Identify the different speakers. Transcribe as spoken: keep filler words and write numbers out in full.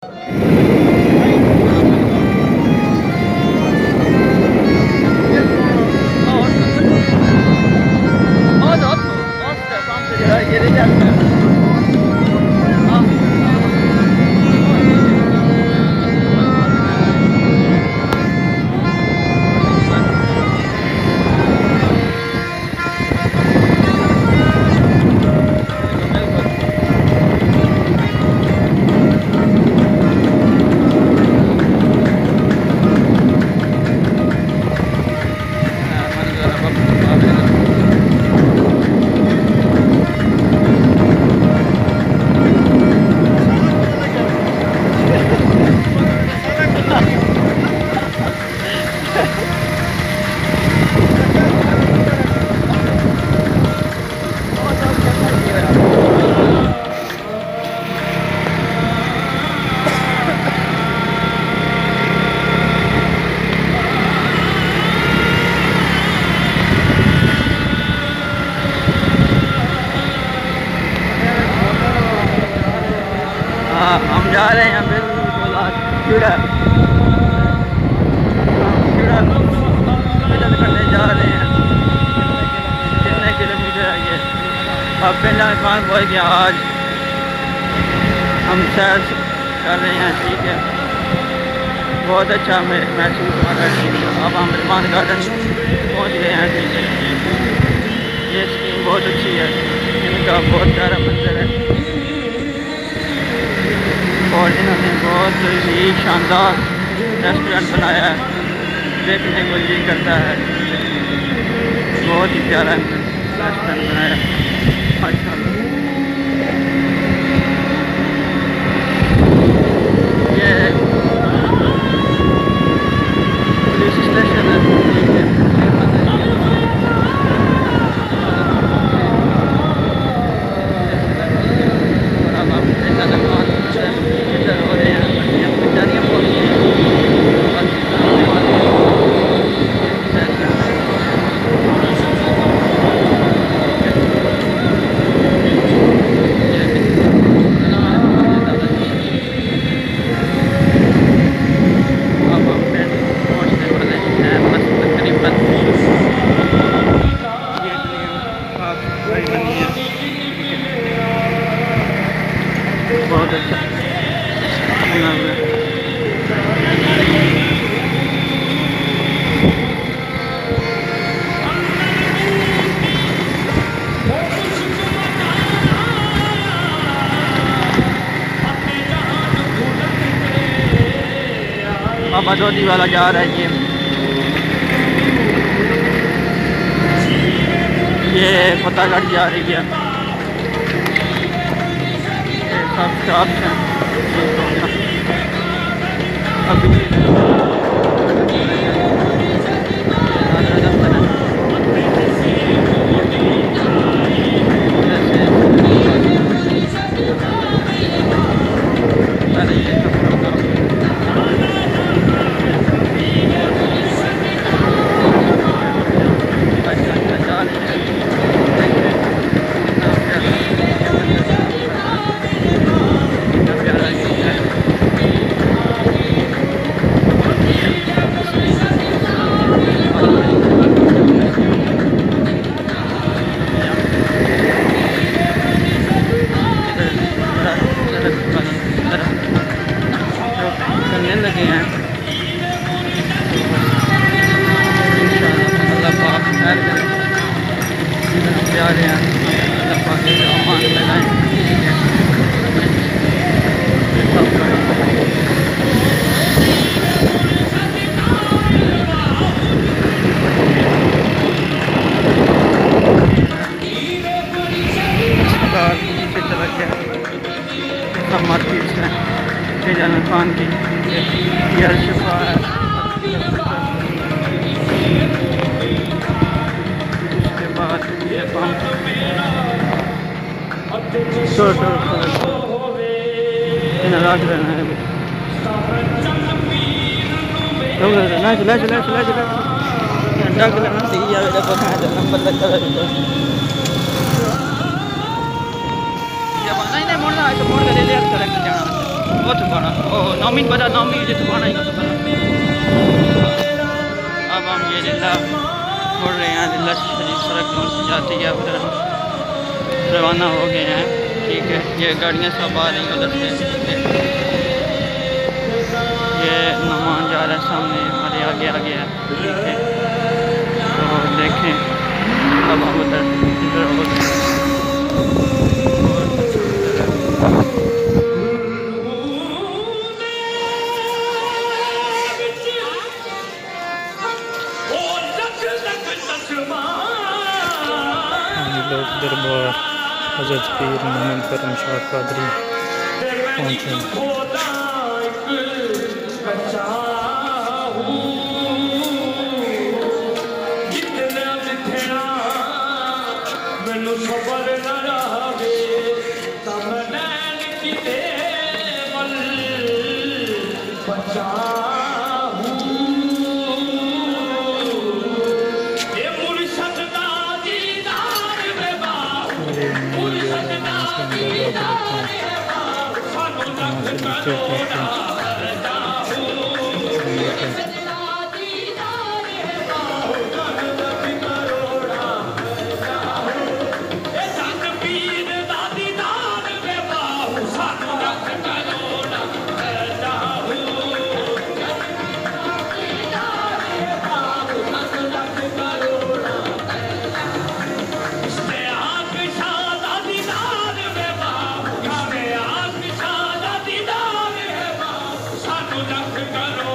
Speaker 1: हम जा रहे हैं बिल्कुल चूड़ा चूड़ा विजिट करने जा रहे हैं। कितने किलोमीटर है ये? अब पिंडा खान पहुँच गया। आज हम सैर कर रहे हैं, ठीक है। बहुत अच्छा महसूस हो रहा है। अब हम रिजवान गार्डन पहुँच गए हैं, ठीक है। ये स्कीम बहुत अच्छी है, इनका बहुत प्यारा मंजर है और इन्होंने बहुत ही शानदार रेस्टोरेंट बनाया है, देखने को जी करता है। बहुत ही प्यारा रेस्टोरेंट बनाया है माशाल्लाह। ये पुलिस स्टेशन है, ठीक है। बहुत अच्छा बना हुआ है। बाबा जोधी वाला जा रहा है। ये ये फतेहगढ़ जा रही है। सब शॉप हैं अभी। करने लगे हैं इंशाअल्लाह। अल्लाह पाक खैर करे, जा रहे हैं। अल्लाह पाक अमान लगाएं, ठीक है। चला गया सब मार्केट से जाना खान की यार शफा है। उसके बाद ये पाँच सौ सौ नाराज रहना है। चला चला चला चला चला ठंडा खिलाना सही है। नंबर लग कर नहीं नहीं मोड़ना मोड़ कर ले ले जाना। वो थुकाना ओ नौमी पता नौमी जो थुकाना ही उसको। अब हम ये जिला मुड़ रहे हैं, जिला शरीफ सड़क कौन सी जाती है उधर रवाना हो गए हैं। ठीक है, ये गाड़ियाँ सब आ रही हैं उधर से। ये नमान जा रहा है सामने हमारे आगे आगे है। ठीक है, तो देखें अब हम उधर इधर
Speaker 2: लोग दरबार हज़रत पीर मोहम्मद करम शाह कादरी पहुँचे।
Speaker 3: Got